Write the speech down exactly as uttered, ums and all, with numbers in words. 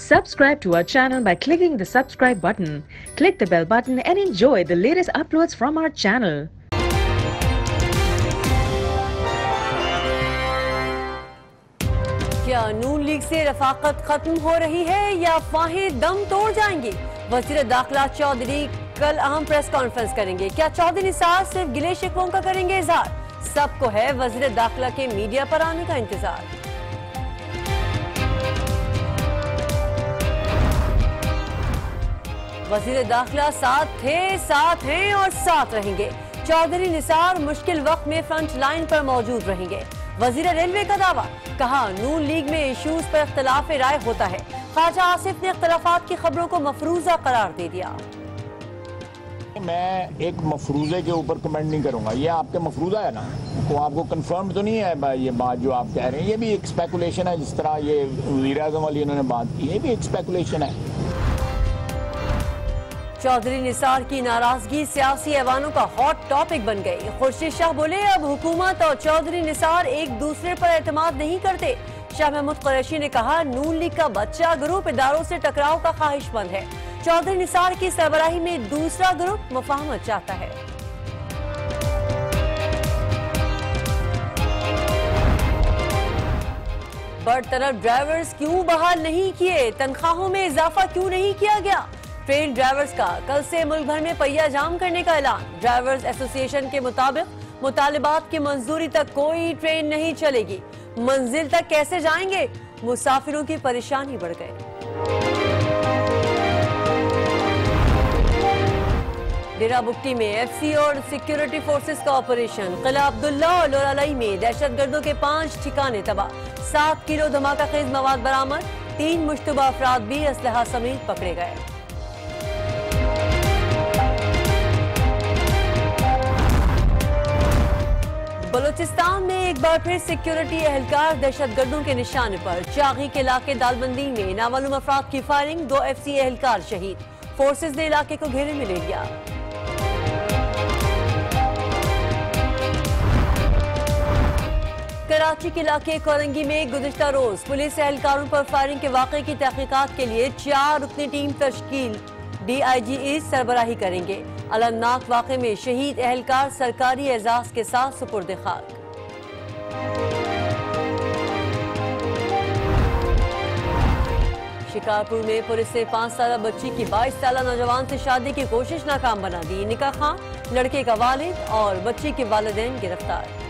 Subscribe to our channel by clicking the subscribe button. Click the bell button and enjoy the latest uploads from our channel. क्या नून league से रफाकत खत्म हो रही है या अफवाहें दम तोड़ जाएंगी? वजीर दाखिला चौधरी कल अहम प्रेस कॉन्फ्रेंस करेंगे। क्या चौधरी निसार सिर्फ गिले शिकवों का करेंगे इजहार? सबको है वजीर दाखिला के मीडिया पर आने का इंतजार। वजीर दाखिला साथ थे, साथ हैं और साथ रहेंगे। चौधरी निसार मुश्किल वक्त में फ्रंट लाइन पर मौजूद रहेंगे। वजीर रेलवे का दावा, कहा नून लीग में इश्यूज पर इख्तलाफ राय होता है। ख्वाजा आसिफ ने इख्तलाफात की खबरों को मफरूजा करार दे दिया। मैं एक मफरूजे के ऊपर कमेंट नहीं करूंगा। ये आपके मफरूजा है ना, तो आपको कंफर्म तो नहीं है ये बात जो आप कह रहे हैं। ये भी एक स्पेकुलेशन है, जिस तरह ये वज़ीर आज़म वाली उन्होंने बात की, ये भी एक स्पेकुलेशन है। चौधरी निसार की नाराजगी सियासी ऐवानों का हॉट टॉपिक बन गई। खुर्शीद शाह बोले, अब हुकूमत और चौधरी निसार एक दूसरे पर एतमाद नहीं करते। शाह महमूद कुरैशी ने कहा, नून लीग का बच्चा ग्रुप इदारों से टकराव का ख्वाहिशमंद है। चौधरी निसार की सरबराही में दूसरा ग्रुप मुफाहमत चाहता है। बरतरफ ड्राइवर्स क्यों बहाल नहीं किए? तनख्वाहों में इजाफा क्यों नहीं किया गया? ट्रेन ड्राइवर्स का कल से मुल्क भर में पहिया जाम करने का ऐलान। ड्राइवर्स एसोसिएशन के मुताबिक मुतालिबात की मंजूरी तक कोई ट्रेन नहीं चलेगी। मंजिल तक कैसे जाएंगे? मुसाफिरों की परेशानी बढ़ गई। डेरा बुक्टी में एफसी और सिक्योरिटी फोर्सेस का ऑपरेशन। किला अब्दुल्ला और लोरालाई में दहशतगर्दों के पांच ठिकाने तबाह। सात किलो धमाका खेज मवाद बरामद। तीन मुश्तबा अफराद भी असलहा समेत पकड़े गए। बलूचिस्तान में एक बार फिर सिक्योरिटी एहलकार दहशतगर्दों के निशाने पर। चागी के इलाके दालबंदी में नामालूम अफराद की फायरिंग। दो एफसी एहलकार शहीद। फोर्सेस ने इलाके को घेरे में ले लिया। कराची के इलाके कोरंगी में गुज़िश्ता रोज पुलिस एहलकारों पर फायरिंग के वाक़े की तहकीकात के लिए चार रुकनी टीम तश्कील। डीआईजी इस सरबराही करेंगे। अलमनाक वाक़े में शहीद एहलकार सरकारी एजाज के साथ सुपुर्द खाक। शिकारपुर में पुलिस ने पांच साल बच्ची की बाईस साल नौजवान से शादी की कोशिश नाकाम बना दी। निकाह खां, लड़के का वालिद और बच्ची के वालिदैन गिरफ्तार।